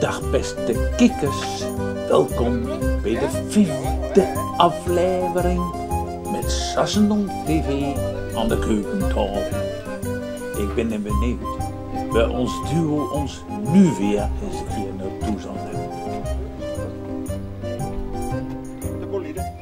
Dag beste kikkers, welkom bij de 5e aflevering met Sassendonk TV aan de keukentafel. Ik ben er benieuwd waar ons duo ons nu weer eens een keer naartoe zal nemen. De bolide.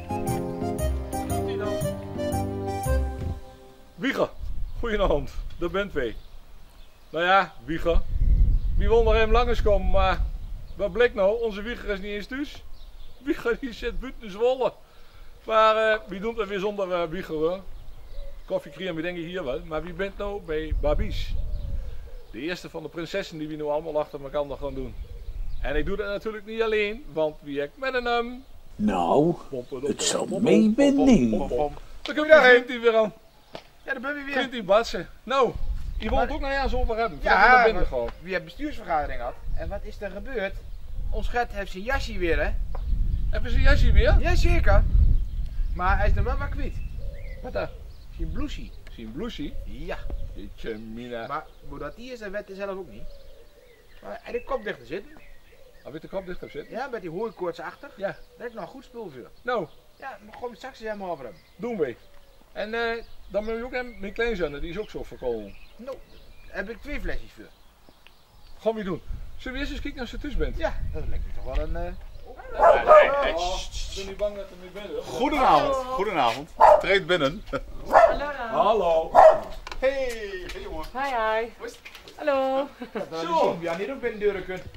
Wieger, goedenavond, daar bent wij. Nou ja, Wieger. Wie wil nog even langskomen, maar wat blijkt nou? Onze Wieger is niet eens thuis. Wieger die zit buiten Zwolle. Maar wie doet dat weer zonder Wieger hoor? Koffie krijgen we denk ik hier wel. Maar wie bent nou bij Babies? De eerste van de prinsessen die we nu allemaal achter elkaar gaan doen. En ik doe dat natuurlijk niet alleen, want wie ik met een Nou, het zal mij benieuwen. Dan kom je daarheen die weer aan. Ja, daar ben je weer. Vindt die Batsen. Nou, je wilt het ook naar jou zo over hebben. Ja, binnen gewoon. we hebben bestuursvergadering gehad. En wat is er gebeurd? Ons Gert heeft zijn jasje weer, hè? Hebben ze een jasje weer? Jazeker. Maar hij is er wel wat kwijt. Wat dan? Zijn blousie. Zien blousie? Ja. Jeetje mina. Maar hoe dat die is, dat weet hij zelf ook niet. Maar hij de kop dicht te zitten. Al weet de kop dicht op zitten? Ja, met die hooikoortsachtig. Ja. Daar heb ik nog een goed spul voor. Nou, Ja, maar gewoon straks eens helemaal over hem. doen we. En dan moet je ook hebben, mijn kleinzoon, die is ook zo verkolen. Nou, daar heb ik 2 flesjes voor. Gaan we doen. Zullen we eerst eens kijken als je thuis bent? Ja, dat lijkt me toch wel een... Ik ben niet bang dat er mee bent. Goedenavond, goedenavond. Treed binnen. Hallo. Hey jongen. Hi, hi. Hallo. Zo. Ja, niet ook binnen deuren kunt.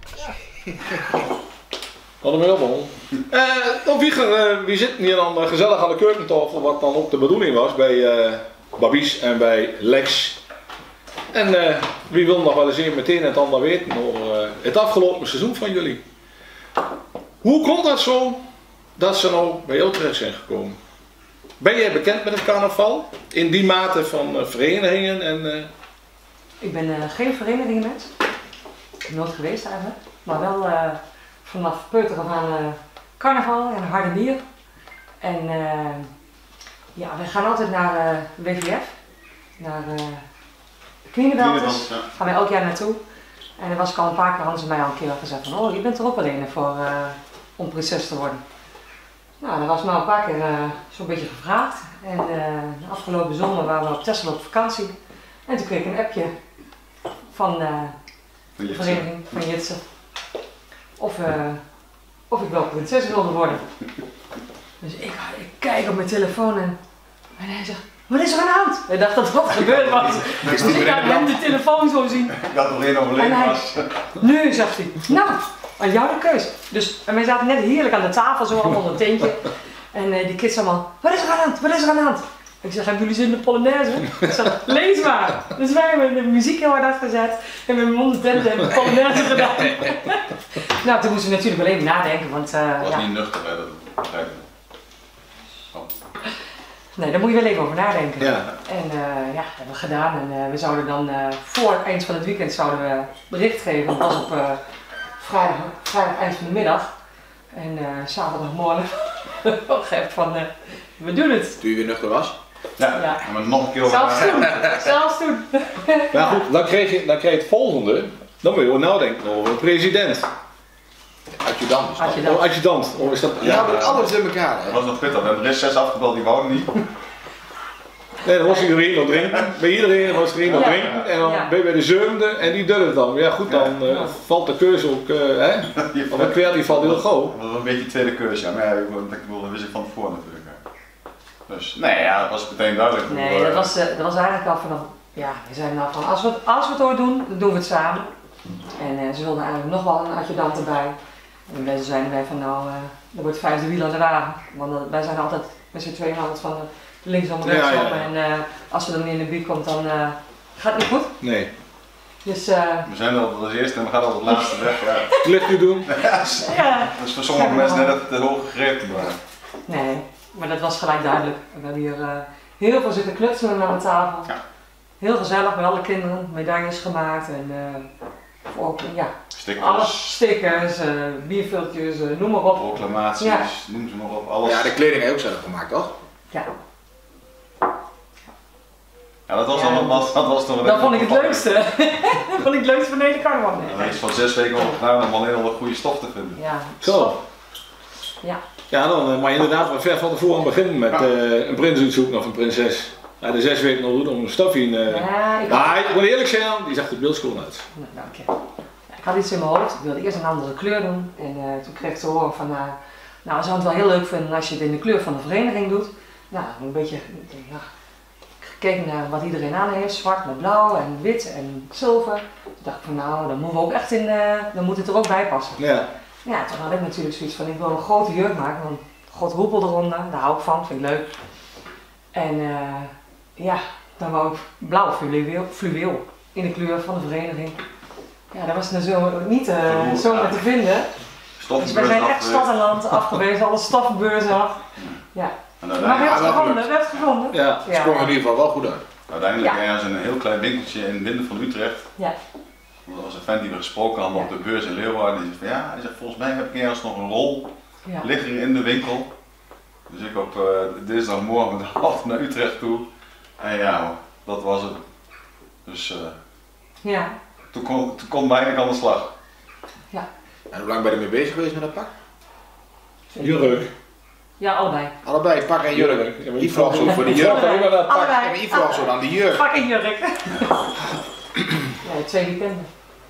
Hadden we wel. Nou Wieger, we zitten hier dan gezellig aan de keukentafel, wat dan ook de bedoeling was bij Babies en bij Lex. En wie wil nog wel eens een meteen het ander weten over het afgelopen seizoen van jullie. Hoe komt dat zo dat ze nou bij jou terecht zijn gekomen? Ben jij bekend met het carnaval? In die mate van verenigingen en... Ik ben geen verenigingmens. Nooit geweest eigenlijk. Maar wel vanaf peuteren van carnaval en harde En ja, we gaan altijd naar WVF. Naar Kniedenbelters. Ja. Gaan wij elk jaar naartoe. En er was ik al een paar keer, hadden ze mij al een keer gezegd van, oh je bent er ook wel een voor om prinses te worden. Nou, dat was me al een paar keer zo'n beetje gevraagd. En de afgelopen zomer waren we op Texel op vakantie. En toen kreeg ik een appje van de vereniging van Jitsen. Of ik wel prinses wilde worden. Dus ik kijk op mijn telefoon en hij zegt, wat is er aan de hand? Ik dacht dat wat gebeurd was. Dus ik had hem de telefoon zo zien. Dat er alleen overleden was. Nu, zegt hij, nou, aan jou de keus. En wij zaten net heerlijk aan de tafel, zo allemaal onder een tentje. En die kids allemaal, wat is er aan de hand? Wat is er aan de hand? Ik zeg, hebben jullie zin in de Polonaise? Ik zeg, lees maar. Dus wij hebben de muziek heel hard afgezet. En met mijn mond tent hebben we Polonaise gedaan. Nou, toen moesten we natuurlijk wel even nadenken, want Het was ja. niet nuchter, hè? Dat begrijp ik. Nee, daar moet je wel even over nadenken. Ja. En ja, dat hebben we gedaan. En we zouden dan voor het eind van het weekend zouden we bericht geven. Dat was op vrijdag eind van de middag. En zaterdagmorgen geeft van, we doen het. Toen je weer nuchter was. Ja, Ja. maar nog een keer over. Zelfs toen. Zelfs toen. Maar goed, dan krijg je het volgende. Dan moet je ook nadenken over een president. Adjudant is dat. Adjudant. Oh, adjudant. Oh, is dat... Ja, maar alles in elkaar. Dat Hè? was nog pittig. We hebben er 6 afgebeld, die wouden niet. Nee, dan was iedereen nog drinken. Bij iedereen was er een nog Ja. drinken. En dan Ja. ben je bij de 7e en die doet het dan. Ja goed, dan valt de keuze ook, hè. Of een kwijt die valt heel gauw. Dat was een beetje een tweede keuze, ja. Maar ja, dat wist ik van tevoren natuurlijk. Dus, nee, ja, dat was meteen duidelijk. Nee, dat was eigenlijk al vanaf, ja, we zeiden al van, als we het ooit doen, dan doen we het samen. En ze wilden eigenlijk nog wel een adjudant erbij. En wij zeiden wij van, nou, er wordt 5e wiel aan de wagen. Want wij zijn altijd met z'n tweeën altijd van linksom en rechtsom. Ja, ja, ja. En als er dan in de buurt komt, dan gaat het niet goed. Nee. Dus We zijn er als eerste en we gaan al het laatste weg. Ja. Licht nu doen. ja. Dat is voor sommige mensen net even te hoog gegrepen. Maar... Nee, maar dat was gelijk duidelijk. We hebben hier heel veel zitten knutselen aan de tafel. Ja. Heel gezellig met alle kinderen, medailles gemaakt en ook, ja, Stickers, alles, stickers, bierviltjes, noem maar op. proclamaties, Ja. noem ze maar op, alles. Ja, de kleding heb je ook zelf gemaakt, toch? Ja. Ja, dat was Ja, dan dat was toch Dat vond ik het leukste. Dat vond ik het leukste van de hele carnaval. Dat is van 6 weken over gedaan om alleen al een goede stof te vinden. Ja. Zo. Ja. Ja, dan maar inderdaad wat ver van tevoren beginnen met een prins uitzoeken of een prinses. Ja, de 6 weken nog doen om een stofje in. Ja, Maar ik moet eerlijk zijn, die zag er beeldschoon uit. Nou, dank je. Ja, ik had iets in mijn hoofd. Ik wilde eerst een andere kleur doen. En toen kreeg ik te horen van, nou, we zouden het wel heel leuk vinden als je het in de kleur van de vereniging doet. Nou, een beetje gekeken naar wat iedereen aan heeft. Zwart met blauw en wit en zilver. Toen dacht ik van, nou, dan moeten we ook echt dan moet het er ook bij passen. Ja. Ja, toen had ik natuurlijk zoiets van, ik wil een grote jurk maken, want een grote hoepel eronder, daar hou ik van, vind ik leuk. En ja, dan wou ik blauw fluweel in de kleur van de vereniging. Ja, dat was nou zo niet zomaar te vinden. Dus wij zijn echt stad en land afgewezen, alle stafbeurzen af. Ja. Maar we hebben het gevonden, Ja, Het sprong in ieder geval wel goed uit. Uiteindelijk ergens in een heel klein winkeltje in Winden van Utrecht. Ja. Dat was een vent die we gesproken hadden op de beurs in Leeuwarden. Die zei van ja, hij zegt, volgens mij heb ik ergens nog een rol liggen in de winkel. Dus ik op dinsdagmorgen de half naar Utrecht toe. En ja, dat was het. Dus Ja. toen kon ik eigenlijk aan de slag. Ja. En hoe lang ben je mee bezig geweest met dat pak? Jurk. Ja, allebei. Allebei, pak en jurk. Ja, maar Die vraagt zo voor de jurk. Allebei. Ja, maar die vraagt zo dan de jurk. Pak en jurk. Ja, 2 weekenden.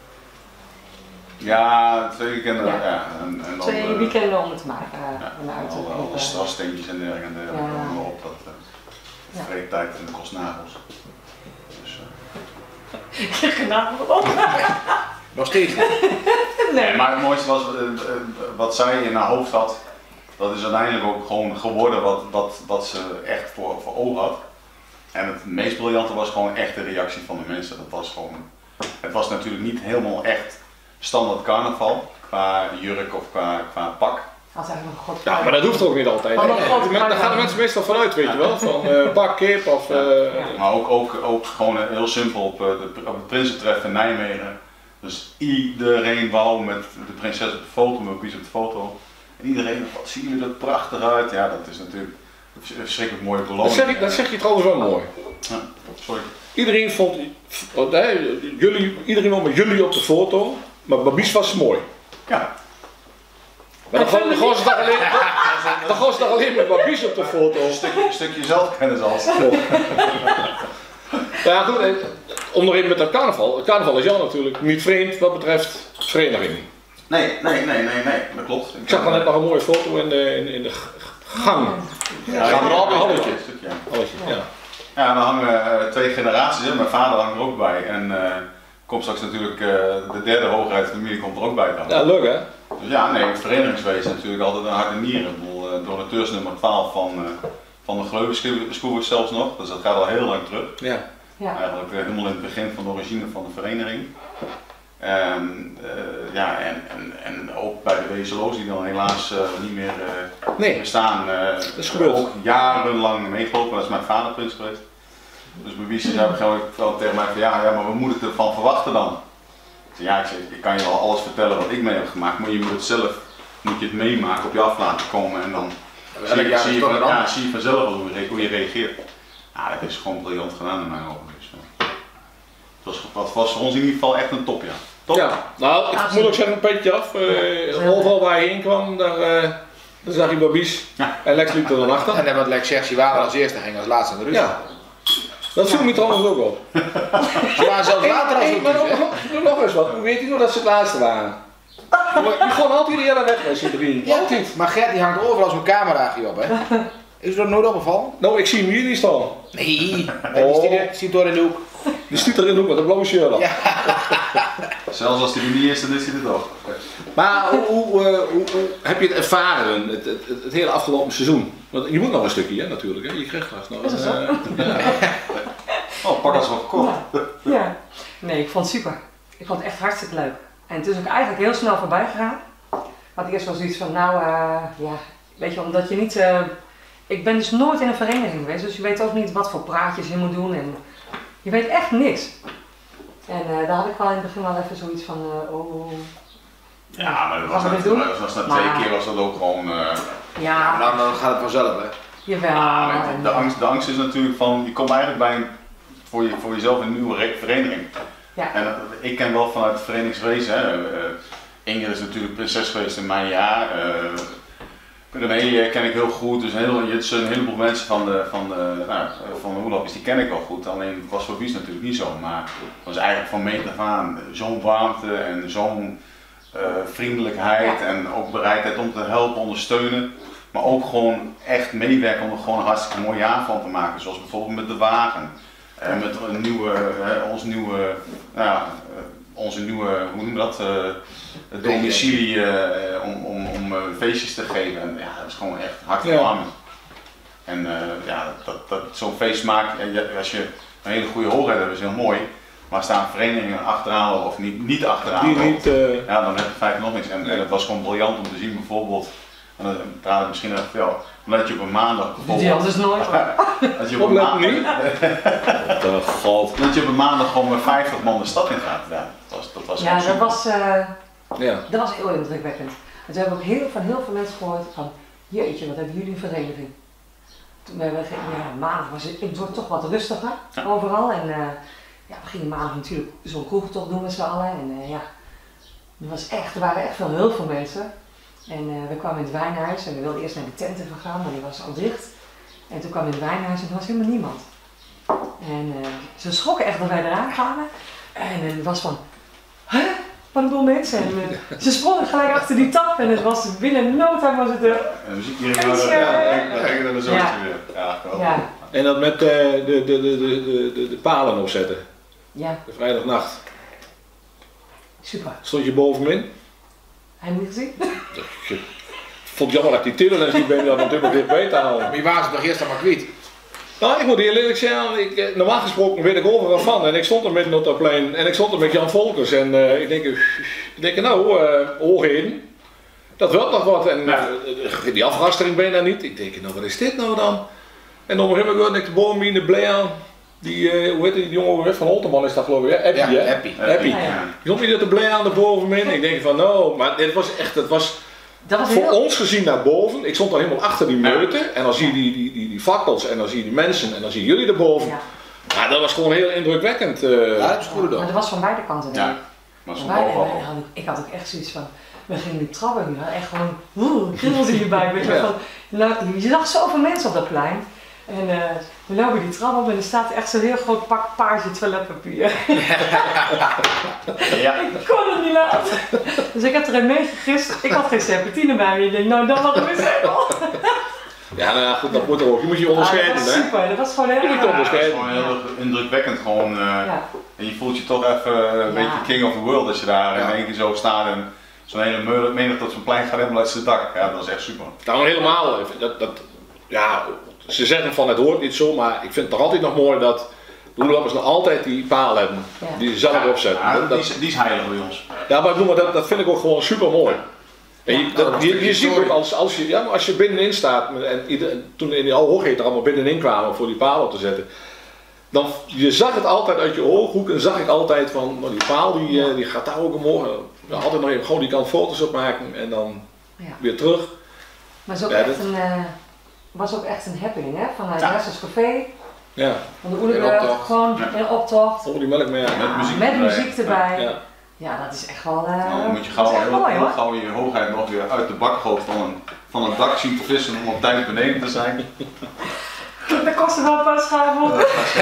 Ja, 2 weekenden. Ja. Ja. En dan, 2 weekenden om het te maken. En uit te alle strafsteentjes en dergelijke. Ja. Op dat vreedtijd en de kostnagels. Dus, Genade op. Nog steeds niet. Nee. maar het mooiste was wat zij in haar hoofd had. Dat is uiteindelijk ook gewoon geworden wat ze echt voor ogen had. En het meest briljante was gewoon echt de reactie van de mensen. Dat was gewoon, het was natuurlijk niet helemaal echt standaard carnaval qua jurk of qua pak. Dat is eigenlijk een god. Ja, maar dat hoeft ook niet altijd. Maar Daar gaan de mensen meestal vanuit, weet je wel. Van pak, kip of... Maar ook gewoon heel simpel op het Prinsentref in Nijmegen. Dus iedereen wou met de prinses op de foto, met Pies op de foto. En iedereen, wat zien jullie er prachtig uit. Ja, dat is natuurlijk een verschrikkelijk mooie beloning. Dat zeg je trouwens wel mooi. Ja, sorry. Iedereen vond, iedereen wou met jullie op de foto, maar Babies was mooi. Ja. Maar dan gaan ze toch alleen met Babies op de foto. Een stukje zelfkennis als. Ja goed, om nog even met dat carnaval. Het carnaval is jou natuurlijk niet vreemd wat betreft vereniging. Nee, dat klopt. Ik zag dan net nog een mooie foto in de gang. Ja, Gaan we al een halletje. Halletje. Ja. Ja, dan hangen 2 generaties in. Mijn vader hangt er ook bij. En komt straks natuurlijk de derde hoger uit de familie komt er ook bij dan. Ja, leuk hè? Dus ja, nee, het verenigingswezen is natuurlijk altijd een hart en nieren. Ik bedoel, donateursnummer 12 van de Gleuvenskoevers zelfs nog. Dus dat gaat al heel lang terug. Ja. Ja. Eigenlijk helemaal in het begin van de origine van de vereniging. Ja, en ook bij de WSLO's die dan helaas niet meer bestaan. Dat is gebeurd. Ook jarenlang meegelopen, dat is mijn vader prins geweest. Dus bij wie zei op een gegeven moment wel tegen mij van ja, maar we moeten ervan verwachten dan. Ik zei, ik kan je wel alles vertellen wat ik mee heb gemaakt, maar je moet het zelf meemaken, op je af laten komen en dan zie je vanzelf al hoe je reageert. Ja, dat is gewoon briljant gedaan in mijn ogen. Dus, het was voor ons in ieder geval echt een topjaar. Top. Ja, nou, ik moet ook zeggen, een petje af. Overal waar je heen kwam, daar zag je Babies. Ja. En Lex liep er dan achter. En dan wat Lex zegt, ze waren als eerste en gingen als laatste aan de rust. Ja. Dat viel me trouwens ook op. Ze waren zelfs later als Maar rust. nog eens wat, hoe weet je nog dat ze het laatste waren? Je gewoon altijd eerder weg met z'n drieën. Ja, Altijd. maar Gert die hangt overal zo'n camera op, hè? Is dat nooit opgevallen? Nou, ik zie hem hier niet staan. Nee, die ziet door in de hoek. Die stiet erin ook met een blauwe shirt op. Ja. Zelfs als hij er niet is, dan is hij er toch. Maar hoe heb je het ervaren, het hele afgelopen seizoen? Want je moet nog een stukje, hè, natuurlijk. Hè? Je krijgt straks nog. Is dat zo? Oh, pak als wel gekocht. Ja. Nee, ik vond het super. Ik vond het echt hartstikke leuk. En het is ook eigenlijk heel snel voorbij gegaan. Want eerst was zoiets van, nou ja, weet je, omdat je niet... ik ben dus nooit in een vereniging geweest, dus je weet ook niet wat voor praatjes je moet doen. En je weet echt niks. En daar had ik wel in het begin wel even zoiets van, Ja, maar dat Gaan we dit doen? was na 2 keer was dat ook gewoon... ja, Dan gaat het vanzelf, hè? jawel. de angst is natuurlijk van, je komt eigenlijk bij een voor jezelf een nieuwe vereniging. Ja. En ik ken wel vanuit het verenigingswezen, hè, Ingrid is natuurlijk prinses geweest in mijn jaar. René ken ik heel goed, dus een heleboel mensen van de Oelapjes die ken ik wel goed. Alleen het was voor Wies natuurlijk niet zo, maar het was eigenlijk van meet af aan zo'n warmte en zo'n vriendelijkheid en ook bereidheid om te helpen, ondersteunen. Maar ook gewoon echt meewerken om er gewoon een hartstikke mooi jaar van te maken, zoals bijvoorbeeld met de wagen. Met onze nieuwe, hoe noemen we dat, domicilie om feestjes te geven. En ja, dat is gewoon echt hartverwarmend. En zo'n feest maakt, als je een hele goede hoogheid hebt, is heel mooi. Maar staan verenigingen achteraan of niet achteraan, ja, dan heb je feitelijk nog niks. En het was gewoon briljant om te zien bijvoorbeeld, en dan praat ik misschien even veel, omdat je op een maandag bijvoorbeeld... Die anders nooit. Dat je op een maandag gewoon met 50 man de stad in gaat. Ja, dat was dat was heel indrukwekkend. En toen hebben we ook van heel veel mensen gehoord van, jeetje, wat hebben jullie een vereniging. Toen maandag was het toch wat rustiger overal. En we gingen maandag natuurlijk zo'n kroegtocht doen met z'n allen. En er waren echt heel veel mensen. En we kwamen in het wijnhuis en we wilden eerst naar de tent even gaan, maar die was al dicht. En toen kwamen we in het wijnhuis en er was helemaal niemand. En ze schrokken echt dat wij eraan kwamen. En het was van, huh? Wat een boel mensen. En ze sprongen gelijk achter die tap en het was binnen no time was het er. En muziek hier in de zootje weer. Ja, ja. En dat met de palen opzetten. Ja. De vrijdagnacht. Super. Stond je bovenin? Heb je niet gezien? Ik vond het jammer dat ik die telelens niet ben, dat natuurlijk dichtbij te halen. Maar je was het nog eerst maar kwijt. Nou, ik moet heel eerlijk zeggen, normaal gesproken weet ik overal van en ik stond er midden op dat plein en ik stond er met Jan Volkers en ik denk hoogheden, dat wil nog wat en die afrastering ben je daar niet. Ik denk, nou wat is dit nou dan? En op een gegeven moment ik de boom in de blij aan, hoe heet die jongen van Holterman is dat geloof ik, hè? Appie, hè? Appie. Die stond niet de blij aan de bovenin, ik denk van nou, maar dit was echt, het was... Voor ons gezien naar boven, ik stond dan helemaal achter die meute en dan zie je die fakkels en dan zie je die mensen en dan zie je jullie erboven. Ja. Ja, dat was gewoon heel indrukwekkend. Ja, dat is goed dan. Maar dat was van beide kanten. Ja, maar ik had ook echt zoiets van, we gingen die trappen nu, echt gewoon kriebels in je buik. Weet je, van, nou, je zag zoveel mensen op dat plein. En we lopen die trap op en er staat echt zo'n heel groot pak paarse toiletpapier. Ja. Ik kon het niet laten. Dus ik heb erin meegegist. Ik had geen serpentine bij me. Ik denk, nou dan mag ik weer zeggen. Ja, nou ja, goed, dat moet er ook. Je moet je onderscheiden, dat was super. Dat was gewoon heel erg. Dat is gewoon heel indrukwekkend. Gewoon, en je voelt je toch even een beetje king of the world als je daar in één keer zo staat en zo'n hele menigte tot zo'n plein gaat helemaal uit zijn dak. Ja, dat is echt super. Nou, helemaal. Ze zeggen van het hoort niet zo, maar ik vind het toch altijd nog mooi dat de Oelappers nog altijd die paal hebben, die ze zelf opzetten. Ja, die is heilig bij ons. Ja, maar dat vind ik ook gewoon super mooi. En je ziet ook als je binnenin staat, en toen in die hoogheid er allemaal binnenin kwamen voor die paal op te zetten, dan je zag het altijd uit je ooghoek en zag ik altijd van nou, die paal die gaat daar ook omhoog. Altijd nog even gewoon die kant foto's opmaken en dan weer terug. Maar het is ook was ook echt een happening, hè? Vanuit Hessels Café. Ja. Van de Oeleburg, gewoon in optocht. Oh, die melkmeer. Met muziek erbij. Ja, dat is echt wel. Dan moet je gauw je hoogheid nog weer uit de bakgoot van een dak zien te vissen om op tijd beneden te zijn. Dat kostte wel een paar schaven.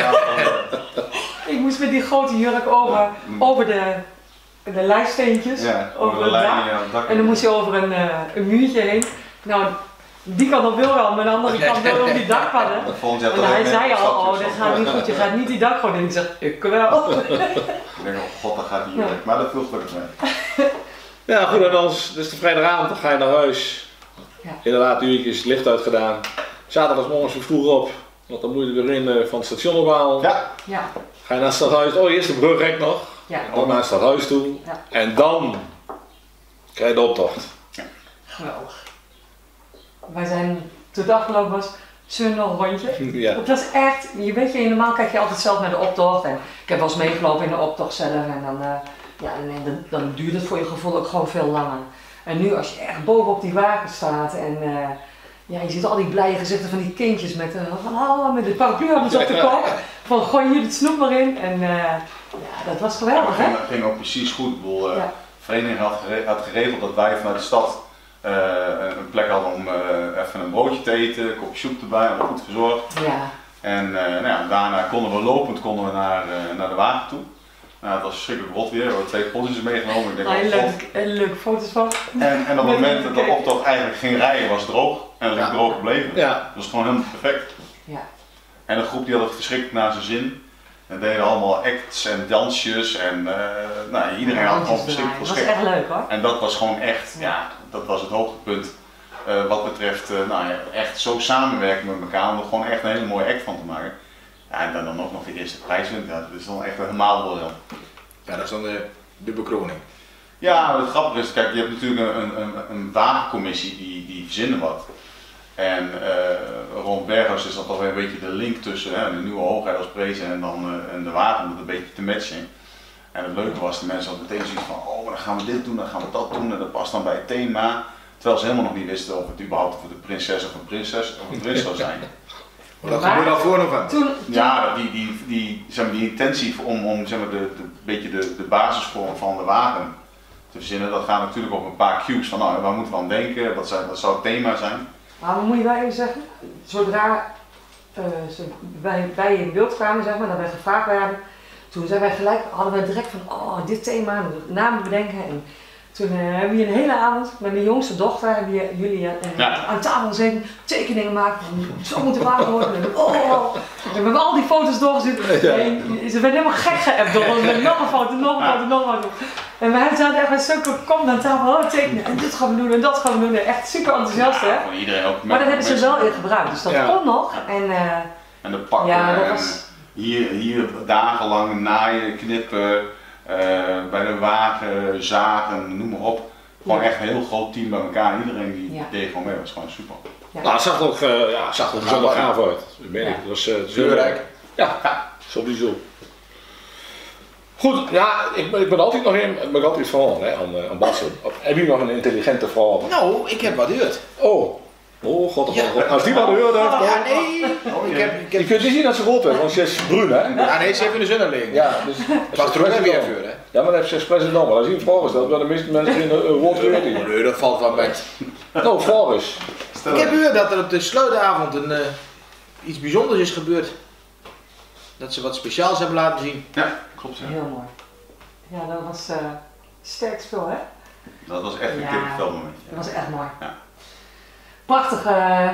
Ik moest met die grote jurk over de lijststeentjes. Ja, over het dak. En dan moest je over een muurtje heen. Nou, die kant op wil wel, maar de andere kant wil op die dakpannen. En hij zei al, dat gaat niet goed, je gaat niet die dak gewoon in. Ik zeg, ik wel. Ik denk, oh god, dat gaat niet werken. Maar dat viel gelukkig mee. Ja goed, en dan dus de vrijdagavond dan ga je naar huis. Ja. Inderdaad, uurtjes het licht uitgedaan. Zaterdagsmorgens weer vroeg op, want dan moet je er weer in van het station ophalen. Ja. Ga je naar het stadhuis, eerst de brugrek nog. Ja. Dan naar het stadhuis toe. Ja. En dan krijg je de optocht. Ja. Geweldig. Wij zijn, toen het afgelopen was, zullen we nog een rondje? Ja. Dat is echt, je weet je, normaal kijk je altijd zelf naar de optocht. En ik heb wel eens meegelopen in de optocht zelf en dan duurt het voor je gevoel ook gewoon veel langer. En nu als je echt bovenop die wagen staat en Ja, je ziet al die blije gezichten van die kindjes met de paraplu hadden ze op de kop. Van gooi hier het snoep maar in. En ja, dat was geweldig, hè? Het ging ook precies goed. Ik bedoel, de vereniging had geregeld dat wij vanuit de stad een plek hadden om even een broodje te eten, een kopje soep erbij, allemaal goed verzorgd. Ja. En daarna konden we lopend naar de wagen toe. Nou, het was verschrikkelijk rot weer, we hadden 2 potjes meegenomen. Ik denk, leuk foto's van. En op het moment dat de optocht eigenlijk ging rijden was het droog. En dat is ook droog gebleven. Ja. Dat was gewoon helemaal perfect. Ja. En de groep die had het verschrikkelijk naar zijn zin. En deden allemaal acts en dansjes en iedereen had gewoon verschrikkelijk veel schik. Dat was echt leuk hoor. En dat was gewoon echt, dat was het hoogtepunt wat betreft echt zo samenwerken met elkaar om er gewoon echt een hele mooie act van te maken. Ja, en dan ook nog de eerste prijs wint, dat is dan echt helemaal wel. Ja, dat is dan de bekroning. Ja, maar het grappige is, kijk, je hebt natuurlijk een wagencommissie die verzinnen wat. En Ron Berghuis is dan toch weer een beetje de link tussen de nieuwe hoogheid als prezen en de wagen om het een beetje te matchen. En het leuke was, de mensen hadden meteen zoiets van, oh, maar dan gaan we dit doen, dan gaan we dat doen en dat past dan bij het thema. Terwijl ze helemaal nog niet wisten of het überhaupt voor de prinses of een prins zou zijn. Maar dat gebeurde al voor nog aan. Ja, die intentie om zeg maar, beetje de basisvorm van de wagen te verzinnen, dat gaat natuurlijk op een paar cues van waar moeten we aan denken, wat zou het thema zijn. Maar moet je wel even zeggen, zodra wij in beeld kwamen, zeg maar, dat wij gevraagd werden, toen zijn wij gelijk, hadden wij direct van dit thema, namen bedenken. En toen hebben we hier een hele avond met mijn jongste dochter, hebben jullie aan tafel gezeten, tekeningen maken van zo moet de wagen worden. En we hebben al die foto's doorgezien. Ze werden helemaal gek geappt door ons, met nog een foto, nog een foto. En wij zaten echt met zulke kom aan tafel, tekenen en dit gaan we doen en dat gaan we doen. Echt super enthousiast, hè? Van iedereen ook Maar dat hebben ze wel in gebruikt, dus dat kon nog. En de pakken en hier dagenlang naaien, knippen. Bij de wagen, zagen, noem maar op. Gewoon echt een heel groot team bij elkaar. Iedereen die deed gewoon mee, dat was gewoon super. Ja. Nou, het zag er ook bijzonder gaaf uit. Dat meen ik. Dat was kleurrijk. Ja, sowieso. Goed, ja, ik ben altijd nog altijd van aan Bassen. Heb je nog een intelligente vraag? Nou, ik heb wat gehoord. Oh god, als die wat gehoord heeft, nee. Je kunt niet zien dat ze rood is, want ze is bruin, hè? Ja, nee, ze heeft in de zon liggen. Ja, dus het was er ook weer voor, hè? Ja, maar dat heeft ze expres gedaan, maar als je een vraag is, dat bij de meeste mensen in een rood gehoord is. Nee, dat valt wel met. Nou, vraag is. Ik heb gehoord dat er op de sluitavond iets bijzonders is gebeurd. Dat ze wat speciaals hebben laten zien. Ja, klopt. Ja. Heel mooi. Ja, dat was sterk spul, hè? Dat was echt een kippenvelmoment. Dat was echt mooi. Ja. Prachtig,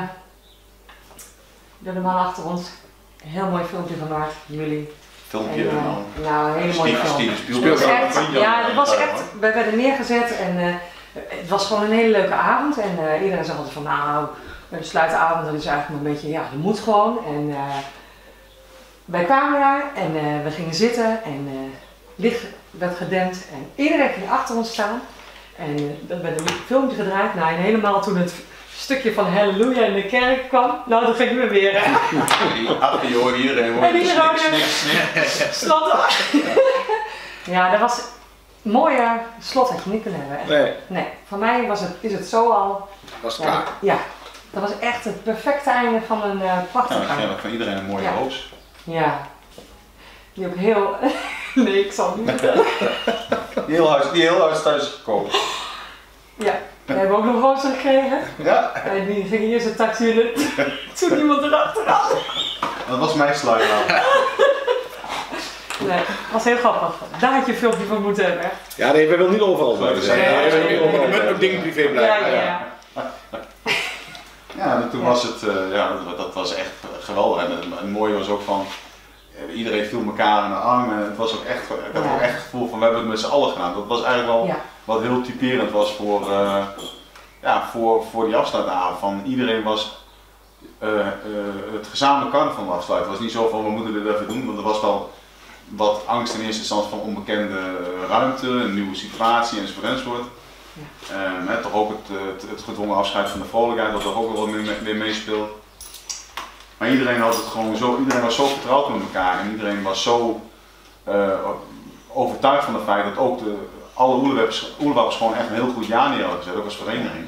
door de man achter ons. Een heel mooi filmpje gemaakt, jullie. Filmpje en dan. Nou, een hele mooie film. Het was echt, wij werden neergezet en het was gewoon een hele leuke avond. En iedereen zei altijd van de sluitavond, dat is eigenlijk een beetje, dat moet gewoon. En wij kwamen daar en we gingen zitten en licht werd gedempt en iedereen ging achter ons staan. En dat werd een filmpje gedraaid. Nou, en helemaal toen het stukje van Halleluja in de kerk kwam, nou dan gingen we weer. Achter je hoorde iedereen. En iedereen slot. Ja, dat was een mooier slot had je niet kunnen hebben. Nee, voor mij is het zo al. Was het klaar? Ja, dat was echt het perfecte einde van een prachtig einde. Ja, van iedereen een mooie roos. Ja. Die ook heel. Nee, ik zal het niet vertellen. Die heel huis thuis is gekomen. Ja, we hebben ook nog rozen gekregen. Ja. En die ging eerst een taxi in toen iemand erachter had. Dat was mijn sluitavond. Nee, dat was heel grappig. Daar had je een filmpje van moeten hebben. Ja, nee, we willen niet overal blijven zijn. Je moet ook dingen privé blijven. Ja. Ja, en toen was het, dat was echt geweldig. En het mooie was ook van, iedereen viel elkaar in de arm en het was ook echt, ik had ook echt het gevoel van we hebben het met z'n allen gedaan. Dat was eigenlijk wel wat heel typerend was voor die afsluitavond. Van iedereen was het gezamenlijk carnaval afsluiten. Het was niet zo van we moeten dit even doen, want er was wel wat angst in eerste instantie van onbekende ruimte, een nieuwe situatie enzovoort. Toch ook het gedwongen afscheid van de vrolijkheid, dat er ook wel weer meespeelt. Maar iedereen had het gewoon iedereen was zo vertrouwd met elkaar en iedereen was zo overtuigd van het feit dat ook alle oerwappers gewoon echt een heel goed jaar neer hadden gezet, ook als vereniging.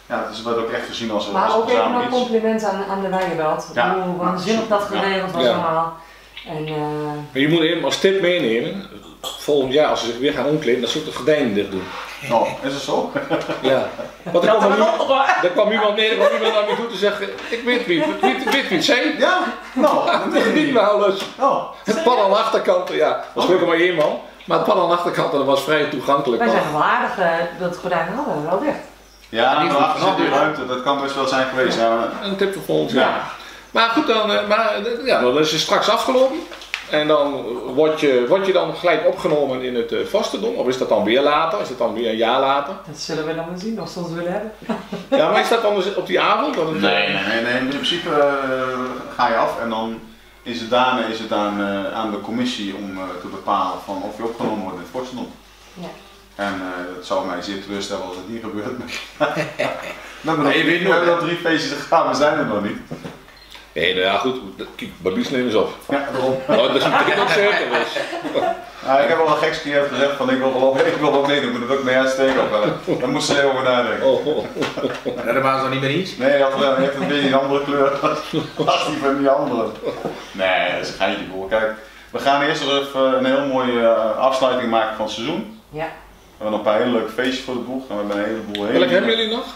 Ja, het wordt ook echt gezien als Maar ook even gezamenlijk nog iets. compliment aan de Wijnbelt. Ja. Hoe waanzinnig dat geregeld was Ja. allemaal. En, Maar je moet hem als tip meenemen. Volgend jaar als ze zich weer gaan omkleden, dan zoek de gordijnen dicht doen. Oh, is het zo? Ja. Want er kwam iemand naar me toe te zeggen, ik weet wie het zijn. Ja, nou, dat weet ik Niet niet. meer alles. Oh, Het pad aan de achterkant, ja, dat was gelukkig maar één man. Maar het pad aan de achterkant, dat was vrij toegankelijk. wij zijn wel aardig dat het gordijn hadden, wel dicht. ja, niet maar goed achter zit die vanaf, ruimte, dat kan best wel zijn geweest. Ja, maar- Een tip voor volgend jaar. Maar goed, dan is het straks afgelopen. En dan word je dan gelijk opgenomen in het vastendom? Of is dat dan weer later? Is dat dan weer een jaar later? Dat zullen we dan wel zien, of ze ons willen hebben. Ja, maar is dat dan dus op die avond? Dat het, Nee, in principe ga je af en dan is het daarna aan de commissie om te bepalen van of je opgenomen wordt in het vorstendom. Ja. En het zou mij zeer teleurstellen als het niet gebeurt. Maar je weet We hebben nooit, al 3 feestjes gegaan, we zijn er nog niet. Nee, nou ja, goed. Kijk, Babies neem eens op. Ja, daarom. Oh, dat betekent ook zeker dus. Ja, ik heb al een gekste keer gezegd van ik wil wel meedoen, maar dat wil ik mee uitsteken ook. Daar moest ze heel over nadenken. Oh. daar waren ze nog niet meer eens. Nee, hij heeft een beetje een andere kleur als die van die andere. Nee, dat is een geintje boel. Kijk, we gaan eerst nog even een heel mooie afsluiting maken van het seizoen. Ja. We hebben nog een paar hele leuke feestjes voor de boeg. We hebben een heleboel Welke hebben jullie nog?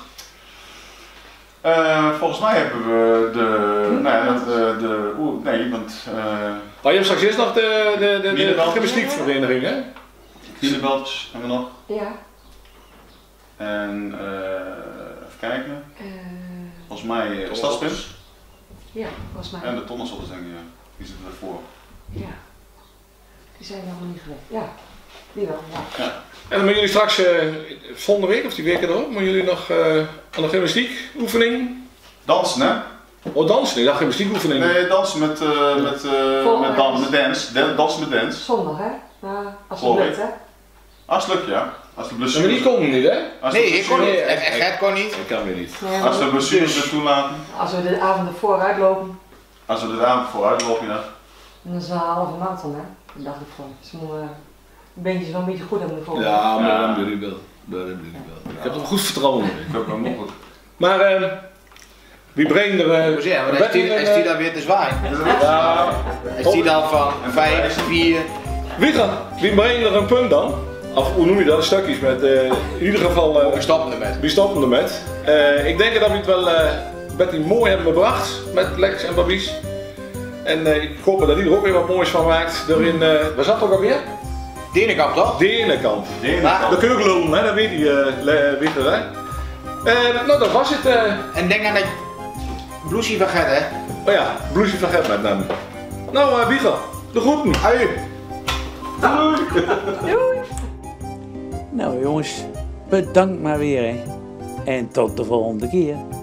volgens mij hebben we Oh, je hebt straks eerst nog de Middenbelt. gymnastiekvereniging, hè? Kinderbeltjes hebben we nog. Ja. En even kijken. eh, Volgens mij Stadspins. ja, volgens mij. En de tonnensoppers denk ik, ja. Die zitten ervoor. Ja. Die zijn nog niet geweest. Ja, die wel, ja. Ja. En dan moeten jullie straks, volgende week of die weken erop, moeten jullie nog aan de gymnastiekoefening. Dansen, hè? Oh, dansen, ik dacht gymnastiekoefening. Nee, dansen met dance. Dansen met dance. Zondag, hè? Als het Geloof lukt, hè? Als het lukt, ja. Als de Maar blessures... die komen niet, hè? Als de Nee, ik kon niet. blessures- En Gert kon niet. Ik kan weer niet. Nee, Als de maar blessures het toelaten. als we de avond ervoor uitlopen, Als we de avond vooruit lopen, ja. dan is het een halve marathon, hè? Dat dacht ik gewoon. Dus we moeten de beentjes wel een beetje goed hebben ervoor. Ja, maar Ja. dat hebben jullie wel. Dat hebben jullie wel. Ik heb er goed vertrouwen in. Ik heb hem nog goed. Maar wie brengt er... Dus ja, maar hij stiet dan weer te zwaaien. Ja, Hij stiet dan van 5, 4. wie brengt er een punt dan? Of hoe noem je dat? Stukjes met in ieder geval... We stoppen ermee. wie stoppen er met? Ik denk dat we het wel Betty mooi hebben gebracht met Lex en Babies. En ik hoop dat hij er ook weer wat moois van maakt. Door in, waar zat het ook alweer? Denenkamp toch? Denenkamp. Maar- Dat kun je ook lullen, hè? Dat weet hij, Wigger, hè? Nou, dat was het. En denk aan dat blousie van Gert, hè? Oh ja, blousie van Gert met hem. Nou, Wigger, de groeten. Ui. Nou jongens, bedankt maar weer hè. En tot de volgende keer.